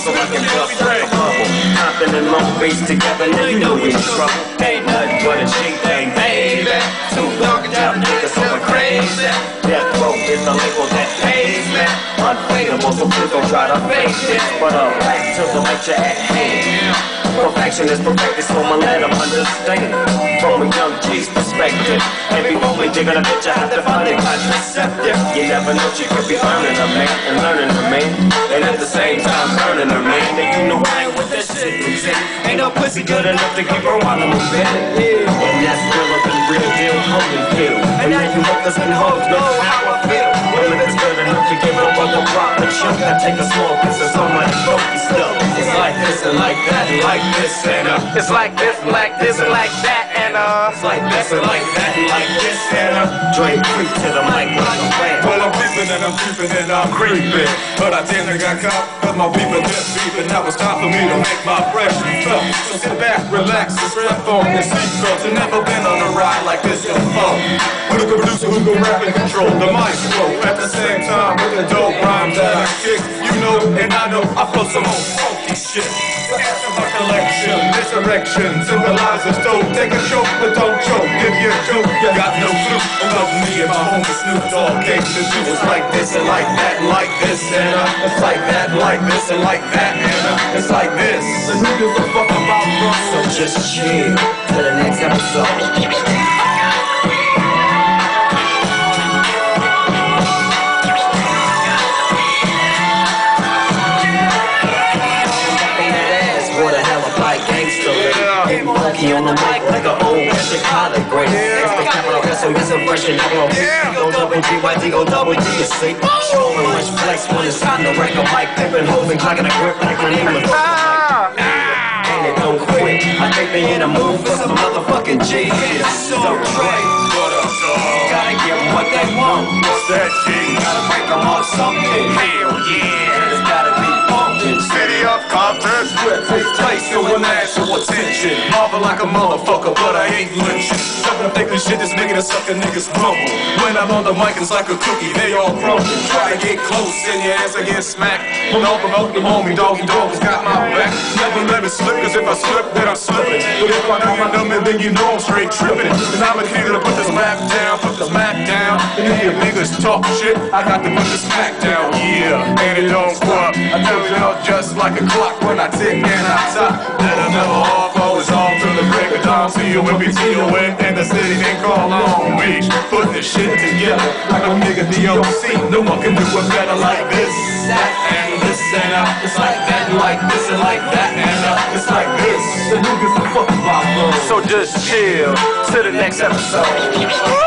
so I can bust the bubble. Compton and Long Beach together, now you know we in trouble. Ain't nothing but a cheap thing, baby. Too dark and out niggas so crazy. Death Row is the label that pays me. Unfadable, so please don't try to fake this. But back to the lecture at hand. Perfection is perfected, so I'ma let them understand. From a young G's perspective, and before we dig on a bitch, I have to find it contraceptive. You never know, she could be earning a man and learning a man, and at the same time burning a man. And you know I ain't with this shit. Ain't no pussy good enough to keep her while I'm in bed. And that's realer than real deal, holy pill. And now you hookers and hoes know how I feel. Well, if it's good enough to give a brother proper chunk, I take a small piece of so much funky stuff. It's like this and like that and like this and it's like this and like this and like that and it's like this and like that and like this and Dre creep to the mic like a fan. Well, I'm peeping and I'm creeping and I'm creeping, but I damn near got caught cause my beeping just beeping. Now it's time for me to make my impression felt. So sit back, relax, and strap on your seatbelts. You've never been on a ride like this before. With a producer who can rap and control the maestro at the same time with the dope rhymes that I kick. You know and I know I flow some old funky shit. Answer my collection, this erection symbolizes dope. Take a choke, but don't choke. If you joke, you got no clue about me and my homie Snoop Dogg came to do. It's like this and like that and like this and it's like that and like this and like that and it's like this. And who gives a fuck about bro? So just chill to the next episode. On the mic like an old Western collard green. It's the capital S, so it's a version of a D-O-double-G-Y-D-O-double-G, you see. Showing much flex when it's time to wreck a mic. Pippin' hoes and clocking a grip like my name was and it don't quit. I think they in a mood for some motherfucking G. So Dre, gotta give them what they want. What's that, G? Gotta break them off something. Hell yeah. And it's gotta be pumping. City of Compton, where takes place to a national attention. Marvel like a motherfucker, but I ain't lynching. Something thinking shit that's making a sucker niggas grumble. When I'm on the mic, it's like a cookie, they all crumble. Try to get close, and your ass I get smacked. Don't promote the homie, doggy dog has got my back. Never let it slip, cause if I slip, then I'm slipping. But if I know my number, then you know I'm straight tripping. And I'm a nigga to put this Mac down, put this Mac down. And if you niggas talk shit, I got to put this Mac down. Yeah, and it don't quit. I tell y'all just like a clock when I tick and I top. Then I'm never off, always on till the break of dawn. See you when we TON and the city then call Long Beach. Put this shit together like a nigga DOC. No one can do it better like this, that, and this and it's like that and like this and like that and it's like this. The niggas are fucking my bro. So just chill to the next episode.